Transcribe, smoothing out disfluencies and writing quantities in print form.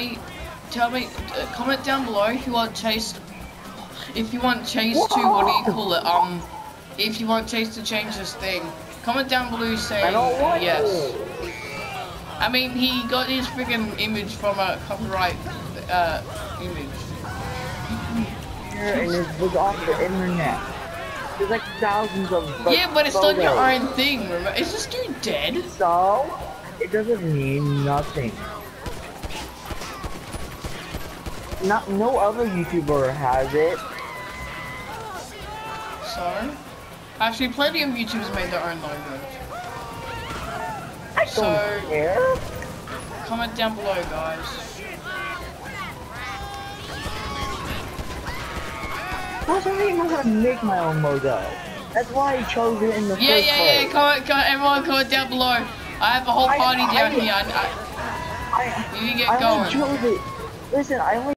me, comment down below if you want Chase. If you want Chase to, what do you call it? If you want Chase to change this thing, comment down below saying yes. I mean, he got his freaking image from a copyright image. And it was off the internet. There's like thousands of yeah, but it's photos. not your own thing. Remember? Is this dude dead? So it doesn't mean nothing. No other YouTuber has it. So, actually, plenty of YouTubers made their own logos. I don't care. Comment down below, guys. I wasn't even gonna make my own logo. That's why I chose it in the first place. Yeah. Comment, everyone comment down below. I have a whole party down here. You need to get going. I only chose it. Listen, I only